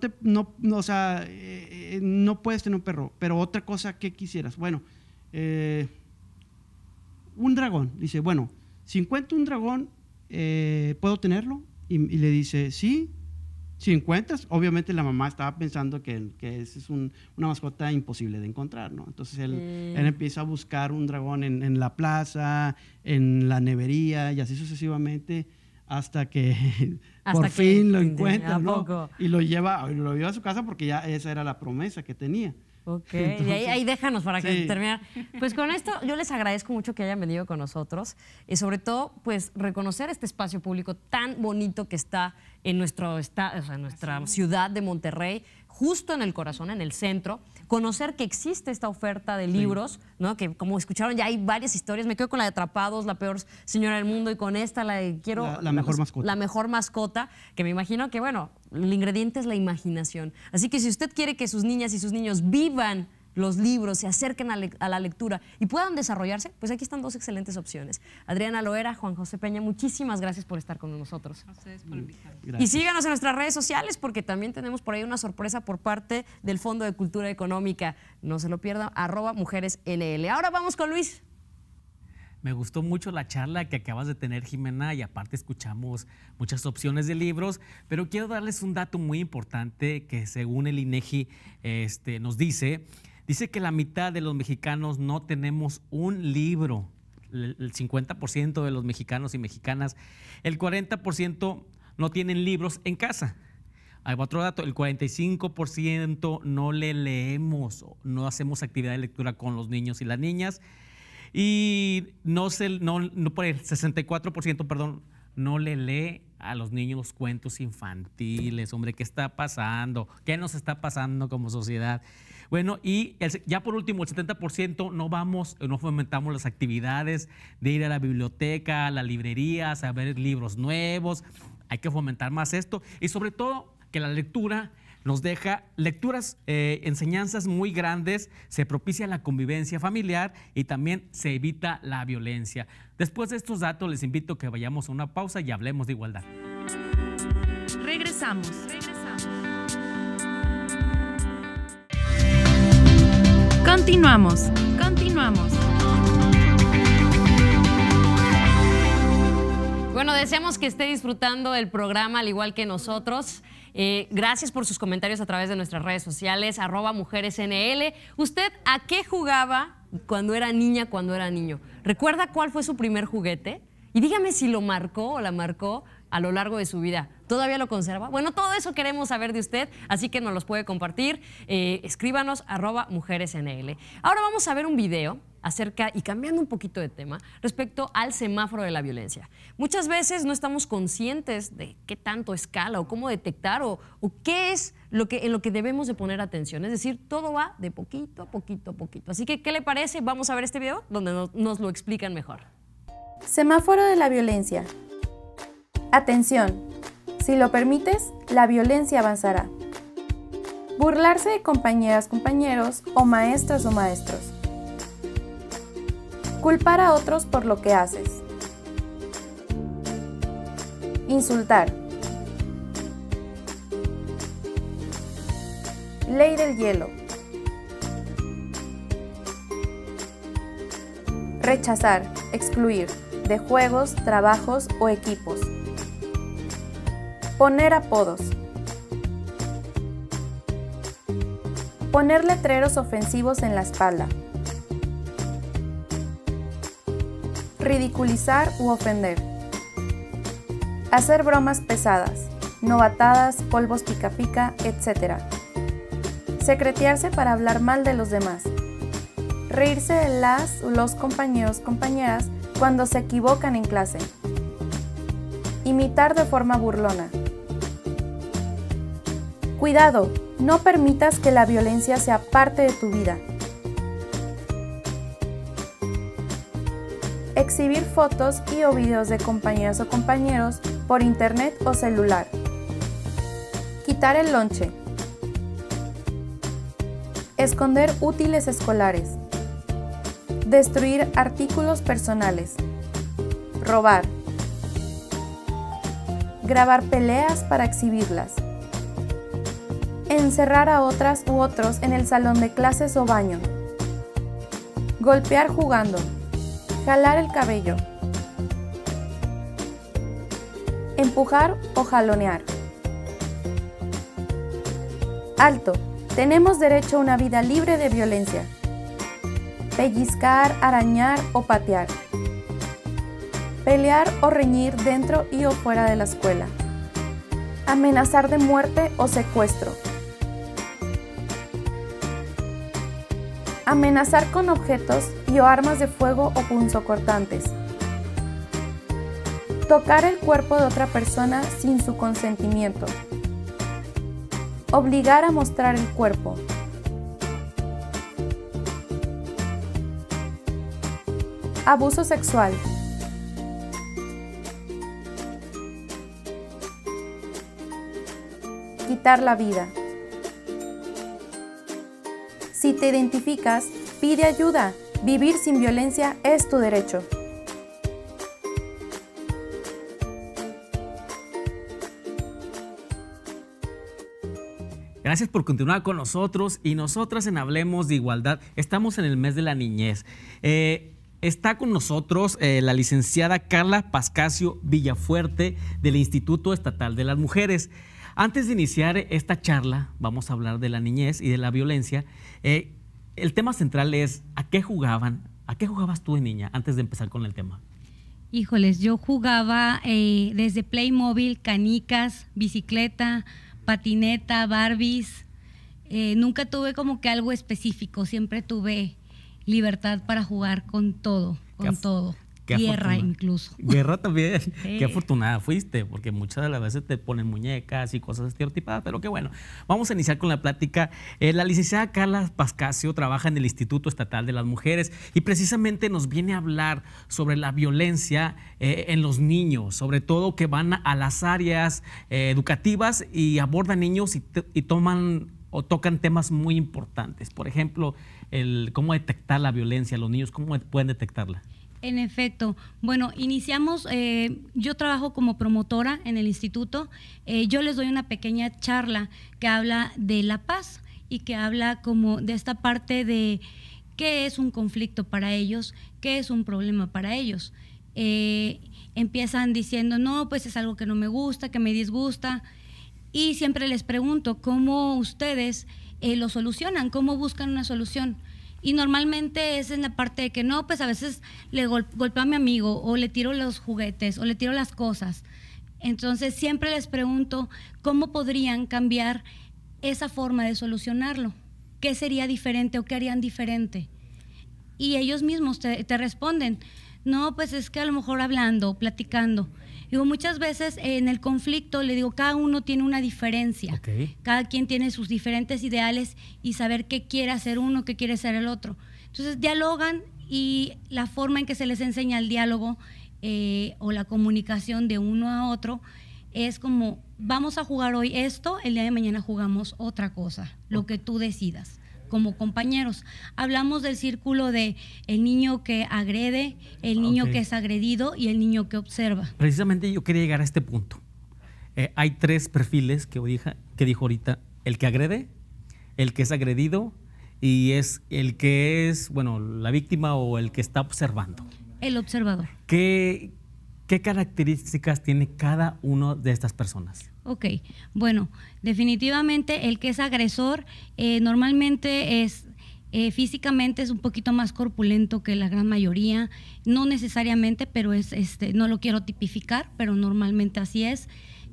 Speaker 8: puedes tener un perro, pero otra cosa que quisieras. Bueno, un dragón. Dice, bueno, si encuentro un dragón, ¿puedo tenerlo? Y le dice, sí. Si encuentras, obviamente la mamá estaba pensando que es una mascota imposible de encontrar, ¿no? Entonces él empieza a buscar un dragón en la plaza, en la nevería, y así sucesivamente, hasta que por fin lo encuentra, ¿no? Y lo lleva a su casa porque ya esa era la promesa que tenía.
Speaker 1: Ok, entonces, y ahí déjanos para que termine. Pues con esto yo les agradezco mucho que hayan venido con nosotros y sobre todo pues reconocer este espacio público tan bonito que está en nuestra ciudad de Monterrey, justo en el corazón, en el centro, conocer que existe esta oferta de libros, ¿no? Que como escucharon ya hay varias historias. Me quedo con la de Atrapados, La Peor Señora del Mundo, y con esta la de
Speaker 8: La Mejor Mascota.
Speaker 1: La Mejor Mascota, que me imagino que, bueno, el ingrediente es la imaginación. Así que si usted quiere que sus niñas y sus niños vivan los libros, se acerquen a la lectura y puedan desarrollarse, pues aquí están dos excelentes opciones. Adriana Loera, Juan José Peña, muchísimas gracias por estar con nosotros.
Speaker 7: A ustedes por invitarme.
Speaker 1: Y síganos en nuestras redes sociales porque también tenemos por ahí una sorpresa por parte del Fondo de Cultura Económica. No se lo pierdan, @mujeresnl. Ahora vamos con Luis.
Speaker 3: Me gustó mucho la charla que acabas de tener, Jimena, y aparte escuchamos muchas opciones de libros, pero quiero darles un dato muy importante que según el INEGI nos dice que la mitad de los mexicanos no tenemos un libro, el 50% de los mexicanos y mexicanas, el 40% no tienen libros en casa. Hay otro dato, el 45% no le leemos, no hacemos actividad de lectura con los niños y las niñas, y por el 64%, perdón, no le lee a los niños cuentos infantiles. Hombre, ¿qué está pasando? ¿Qué nos está pasando como sociedad? Bueno, y ya por último, el 70% no fomentamos las actividades de ir a la biblioteca, a la librería, a saber libros nuevos. Hay que fomentar más esto y sobre todo que la lectura nos deja enseñanzas muy grandes, se propicia la convivencia familiar y también se evita la violencia. Después de estos datos, les invito a que vayamos a una pausa y hablemos de igualdad.
Speaker 2: Regresamos. Continuamos.
Speaker 1: Bueno, deseamos que esté disfrutando el programa al igual que nosotros. Gracias por sus comentarios a través de nuestras redes sociales, @mujeresnl. ¿Usted a qué jugaba cuando era niña, cuando era niño? ¿Recuerda cuál fue su primer juguete? Y dígame si lo marcó o la marcó a lo largo de su vida. ¿Todavía lo conserva? Bueno, todo eso queremos saber de usted, así que nos los puede compartir. Escríbanos @mujeresnl. Ahora vamos a ver un video acerca, y cambiando un poquito de tema, respecto al semáforo de la violencia. Muchas veces no estamos conscientes de qué tanto escala o cómo detectar o qué es en lo que debemos de poner atención. Es decir, todo va de poquito a poquito a poquito. Así que, ¿qué le parece? Vamos a ver este video donde nos lo explican mejor.
Speaker 6: Semáforo de la violencia. Atención, si lo permites, la violencia avanzará. Burlarse de compañeras, compañeros o maestras o maestros. Culpar a otros por lo que haces. Insultar. Ley del hielo. Rechazar, excluir, de juegos, trabajos o equipos. Poner apodos. Poner letreros ofensivos en la espalda. Ridiculizar u ofender. Hacer bromas pesadas, novatadas, polvos pica pica, etc. Secretearse para hablar mal de los demás. Reírse de los compañeros, compañeras cuando se equivocan en clase. Imitar de forma burlona. Cuidado, no permitas que la violencia sea parte de tu vida. Exhibir fotos y o videos de compañeras o compañeros por internet o celular. Quitar el lonche. Esconder útiles escolares. Destruir artículos personales. Robar. Grabar peleas para exhibirlas. Encerrar a otras u otros en el salón de clases o baño. Golpear jugando. Jalar el cabello. Empujar o jalonear. Alto. Tenemos derecho a una vida libre de violencia. Pellizcar, arañar o patear. Pelear o reñir dentro y o fuera de la escuela. Amenazar de muerte o secuestro. Amenazar con objetos y o armas de fuego o punzocortantes. Tocar el cuerpo de otra persona sin su consentimiento. Obligar a mostrar el cuerpo. Abuso sexual. Quitar la vida. Si te identificas, pide ayuda. Vivir sin violencia es tu derecho.
Speaker 3: Gracias por continuar con nosotros y nosotras en Hablemos de Igualdad. Estamos en el mes de la niñez. Está con nosotros la licenciada Carla Pascasio Villafuerte del Instituto Estatal de las Mujeres. Antes de iniciar esta charla, vamos a hablar de la niñez y de la violencia. El tema central es ¿a qué jugaban? ¿A qué jugabas tú de niña antes de empezar con el tema?
Speaker 9: Híjoles, yo jugaba desde Playmobil, canicas, bicicleta, patineta, Barbies. Nunca tuve como que algo específico, siempre tuve libertad para jugar con todo, Guerra incluso.
Speaker 3: Guerra también.
Speaker 9: Sí.
Speaker 3: Qué afortunada fuiste, porque muchas de las veces te ponen muñecas y cosas estereotipadas, pero qué bueno. Vamos a iniciar con la plática. La licenciada Carla Pascasio trabaja en el Instituto Estatal de las Mujeres y precisamente nos viene a hablar sobre la violencia en los niños, sobre todo que van a las áreas educativas y abordan niños y toman o tocan temas muy importantes. Por ejemplo, cómo detectar la violencia, los niños, cómo pueden detectarla.
Speaker 9: En efecto, bueno, iniciamos, yo trabajo como promotora en el instituto, yo les doy una pequeña charla que habla de la paz y que habla como de esta parte de qué es un conflicto para ellos, qué es un problema para ellos. Empiezan diciendo, no, pues es algo que no me gusta, que me disgusta, y siempre les pregunto cómo ustedes lo solucionan, cómo buscan una solución. Y normalmente es en la parte de que no, pues a veces le golpeo a mi amigo o le tiro los juguetes o le tiro las cosas. Entonces siempre les pregunto cómo podrían cambiar esa forma de solucionarlo. ¿Qué sería diferente o qué harían diferente? y ellos mismos te responden, no, pues es que a lo mejor hablando, platicando. Digo, muchas veces en el conflicto, le digo, cada uno tiene una diferencia,
Speaker 3: Ok.
Speaker 9: cada quien tiene sus diferentes ideales y saber qué quiere hacer uno, qué quiere hacer el otro. Entonces dialogan y la forma en que se les enseña el diálogo o la comunicación de uno a otro es como, vamos a jugar hoy esto, el día de mañana jugamos otra cosa, lo que tú decidas. Como compañeros, hablamos del círculo de el niño que agrede, el niño
Speaker 3: Ok.
Speaker 9: que es agredido y el niño que observa.
Speaker 3: Precisamente yo quería llegar a este punto. Hay 3 perfiles que dijo ahorita: el que agrede, el que es agredido y es el que es, bueno, la víctima o el que está observando.
Speaker 9: El observador.
Speaker 3: ¿Qué características tiene cada uno de estas personas?
Speaker 9: Ok, bueno, definitivamente el que es agresor normalmente es físicamente es un poquito más corpulento que la gran mayoría, no necesariamente, pero es no lo quiero tipificar, pero normalmente así es.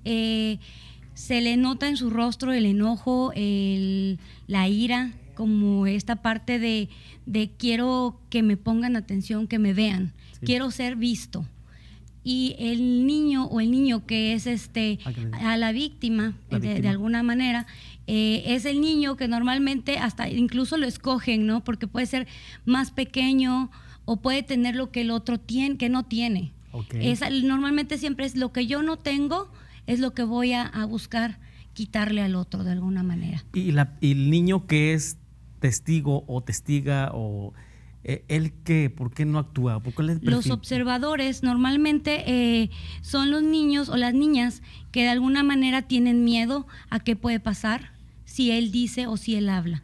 Speaker 9: Se le nota en su rostro el enojo, la ira, como esta parte de quiero que me pongan atención, que me vean,
Speaker 3: Sí.
Speaker 9: quiero ser visto. Y el niño que es a la víctima, de alguna manera, es el niño que normalmente hasta incluso lo escogen, ¿no? Porque puede ser más pequeño o puede tener lo que el otro tiene, que no tiene.
Speaker 3: Okay.
Speaker 9: Normalmente siempre es lo que yo no tengo, es lo que voy a buscar quitarle al otro de alguna manera.
Speaker 3: Y el niño que es testigo o testiga o... ¿Él qué? ¿Por qué no actúa? ¿Por qué
Speaker 9: Los observadores normalmente son los niños o las niñas que de alguna manera tienen miedo a qué puede pasar si él dice o si él habla.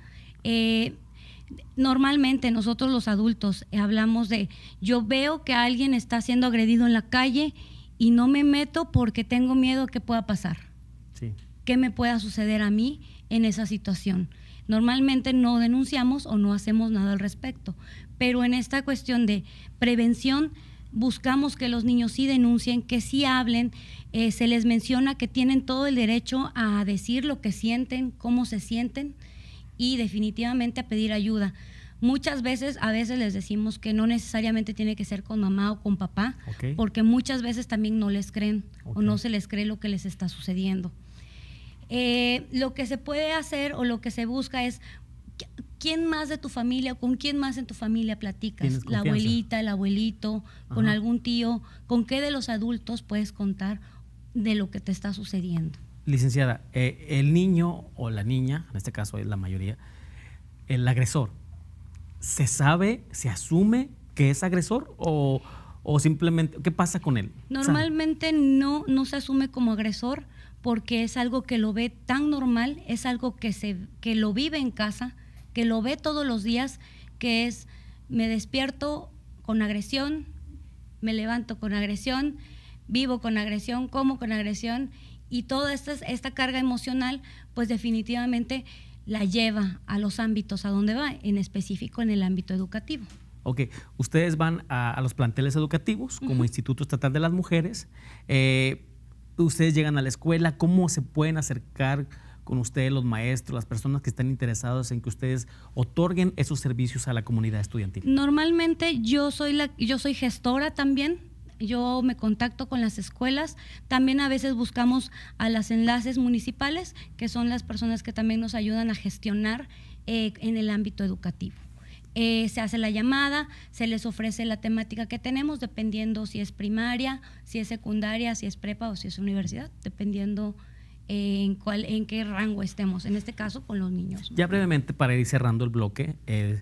Speaker 9: Normalmente nosotros los adultos hablamos de, yo veo que alguien está siendo agredido en la calle y no me meto porque tengo miedo a qué pueda pasar.
Speaker 3: Sí.
Speaker 9: ¿Qué me pueda suceder a mí en esa situación? Normalmente no denunciamos o no hacemos nada al respecto, pero en esta cuestión de prevención buscamos que los niños sí denuncien, que sí hablen, se les menciona que tienen todo el derecho a decir lo que sienten, cómo se sienten y definitivamente a pedir ayuda. Muchas veces, a veces les decimos que no necesariamente tiene que ser con mamá o con papá,
Speaker 3: Okay.
Speaker 9: porque muchas veces también no les creen o
Speaker 3: Okay.
Speaker 9: no se les cree lo que les está sucediendo. Lo que se puede hacer o lo que se busca es quién más de tu familia o con quién más en tu familia platicas,
Speaker 3: ¿Tienes
Speaker 9: la
Speaker 3: confianza?
Speaker 9: abuelita, el abuelito, con
Speaker 3: Ajá.
Speaker 9: algún tío, con qué de los adultos puedes contar de lo que te está sucediendo.
Speaker 3: Licenciada, el niño o la niña, en este caso es la mayoría, el agresor, ¿se sabe, se asume que es agresor o simplemente, qué pasa con él?
Speaker 9: Normalmente no se asume como agresor porque es algo que lo ve tan normal, es algo que lo vive en casa, que lo ve todos los días, que es me despierto con agresión, me levanto con agresión, vivo con agresión, como con agresión y toda esta carga emocional pues definitivamente la lleva a los ámbitos a donde va, en específico en el ámbito educativo.
Speaker 3: Ok, ustedes van a los planteles educativos como Instituto Estatal de las Mujeres, ustedes llegan a la escuela, ¿cómo se pueden acercar con ustedes los maestros, las personas que están interesados en que ustedes otorguen esos servicios a la comunidad estudiantil?
Speaker 9: Normalmente yo soy gestora también, yo me contacto con las escuelas, también a veces buscamos a las enlaces municipales, que son las personas que también nos ayudan a gestionar en el ámbito educativo. Se hace la llamada, se les ofrece la temática que tenemos, dependiendo si es primaria, si es secundaria, si es prepa o si es universidad, dependiendo en qué rango estemos, en este caso con los niños, ¿no?
Speaker 3: Ya brevemente, para ir cerrando el bloque,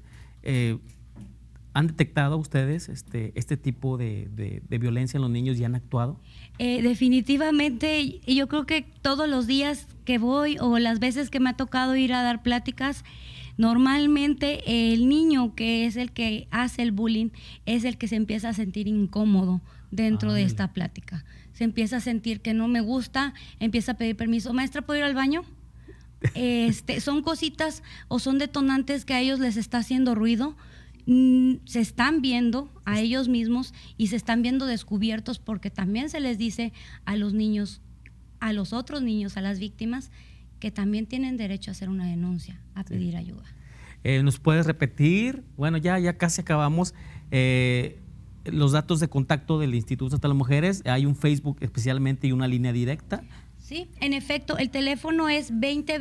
Speaker 3: ¿han detectado ustedes este tipo de violencia en los niños y han actuado?
Speaker 9: Definitivamente, yo creo que todos los días que voy o las veces que me ha tocado ir a dar pláticas, normalmente el niño que es el que hace el bullying es el que se empieza a sentir incómodo dentro de esta plática. Se empieza a sentir que no me gusta, empieza a pedir permiso. Maestra, ¿puedo ir al baño? Son cositas o son detonantes que a ellos les está haciendo ruido. Se están viendo a ellos mismos y se están viendo descubiertos porque también se les dice a los niños, a los otros niños, a las víctimas, que también tienen derecho a hacer una denuncia, a pedir ayuda.
Speaker 3: ¿Nos puedes repetir? Bueno, ya casi acabamos. Los datos de contacto del Instituto Estatal de Mujeres, hay un Facebook especialmente y una línea directa.
Speaker 9: Sí, en efecto, el teléfono es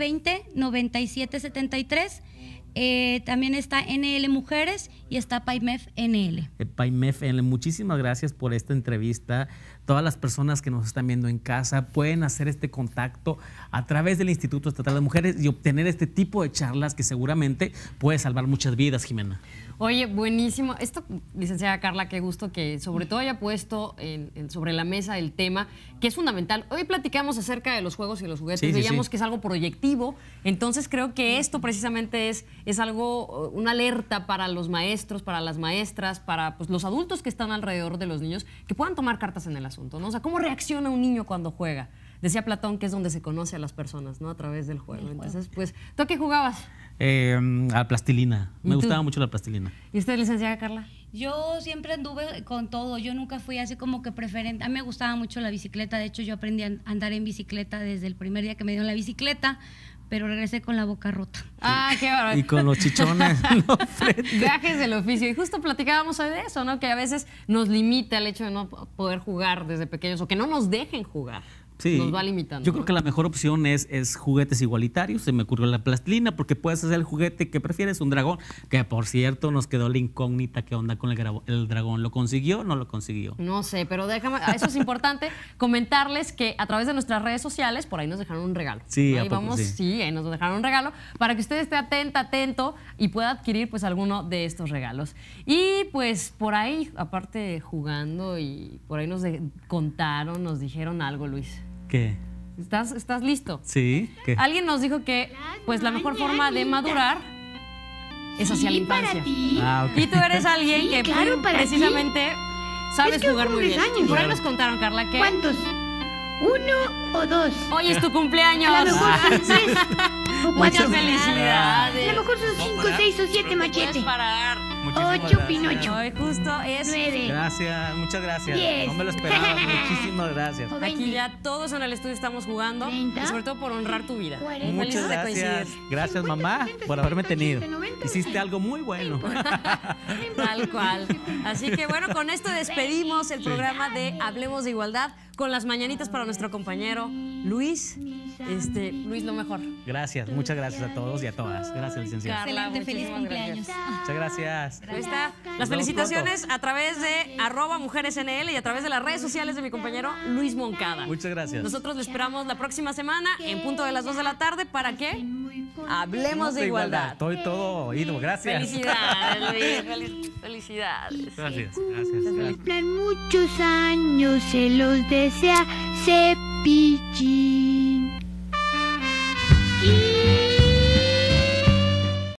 Speaker 9: 2020-9773. También está NL Mujeres y está PAIMEF NL.
Speaker 3: PAIMEF NL, muchísimas gracias por esta entrevista. Todas las personas que nos están viendo en casa pueden hacer este contacto a través del Instituto Estatal de Mujeres y obtener este tipo de charlas que seguramente puede salvar muchas vidas, Jimena.
Speaker 1: Oye, buenísimo. Esto, licenciada Carla, qué gusto que sobre todo haya puesto sobre la mesa el tema, que es fundamental. Hoy platicamos acerca de los juegos y los juguetes, veíamos que es algo proyectivo, entonces creo que esto precisamente es algo, una alerta para los maestros, para las maestras, para pues, los adultos que están alrededor de los niños, que puedan tomar cartas en el asunto, ¿no? O sea, ¿cómo reacciona un niño cuando juega? Decía Platón que es donde se conoce a las personas, ¿no? A través del juego. Entonces, pues, ¿tú a qué jugabas?
Speaker 3: A plastilina. Me gustaba mucho la plastilina.
Speaker 1: ¿Y usted, licenciada Carla?
Speaker 9: Yo siempre anduve con todo. Yo nunca fui así como que preferente. A mí me gustaba mucho la bicicleta. De hecho, yo aprendí a andar en bicicleta desde el primer día que me dieron la bicicleta, pero regresé con la boca rota.
Speaker 1: Ah, qué bárbaro.
Speaker 3: Y con los chichones.
Speaker 1: Gajes del oficio. Y justo platicábamos hoy de eso, ¿no? Que a veces nos limita el hecho de no poder jugar desde pequeños o que no nos dejen jugar.
Speaker 3: Sí,
Speaker 1: nos va limitando.
Speaker 3: Yo creo que la mejor opción es juguetes igualitarios. Se me ocurrió la plastilina porque puedes hacer el juguete que prefieres, un dragón, que por cierto nos quedó la incógnita qué onda con el dragón. ¿Lo consiguió o no lo consiguió?
Speaker 1: No sé, pero déjame, eso es importante comentarles que a través de nuestras redes sociales por ahí nos dejaron un regalo.
Speaker 3: Sí,
Speaker 1: ahí vamos, sí, ahí nos dejaron un regalo para que usted esté atento y pueda adquirir pues alguno de estos regalos. Y pues por ahí, aparte jugando y por ahí nos contaron, nos dijeron algo, Luis.
Speaker 3: ¿Qué?
Speaker 1: ¿Estás listo?
Speaker 3: Sí. ¿Qué?
Speaker 1: Alguien nos dijo que pues la mejor forma de madurar es hacia la infancia.
Speaker 3: Okay.
Speaker 1: Y tú eres alguien que precisamente sabes jugar muy bien. Y por ahí nos contaron, Carla, que...
Speaker 10: ¿Cuántos? ¿1 o 2?
Speaker 1: Hoy es tu cumpleaños.
Speaker 10: A lo mejor son 3 o 4.
Speaker 1: Muchas felicidades.
Speaker 10: A lo mejor son 5, 6 o 7 Machete. 8 Pinocho.
Speaker 1: Hoy justo es
Speaker 10: 9.
Speaker 3: Gracias, muchas gracias.
Speaker 10: 10.
Speaker 3: No me lo esperaba. Muchísimas gracias.
Speaker 1: Aquí ya todos en el estudio estamos jugando
Speaker 10: 30,
Speaker 1: y sobre todo por honrar tu vida.
Speaker 10: 40,
Speaker 3: Muchas gracias. Gracias, mamá, por haberme tenido. Hiciste algo muy bueno.
Speaker 1: Tal cual. Así que bueno, con esto despedimos el programa de Hablemos de Igualdad con las mañanitas para nuestro compañero Luis. Luis, lo mejor.
Speaker 3: Gracias, muchas gracias a todos y a todas. Gracias, licenciada.
Speaker 9: Excelente, feliz cumpleaños.
Speaker 3: Muchas gracias.
Speaker 1: Ahí está. Las felicitaciones a través de @mujeresnl y a través de las redes sociales de mi compañero Luis Moncada.
Speaker 3: Muchas gracias.
Speaker 1: Nosotros le esperamos la próxima semana en punto de las 2 de la tarde para que hablemos de igualdad.
Speaker 3: Estoy todo oído. Gracias.
Speaker 1: Felicidades, Luis. Felicidades.
Speaker 3: Gracias, gracias.
Speaker 10: Cumplan muchos años, se los desea Cepillín.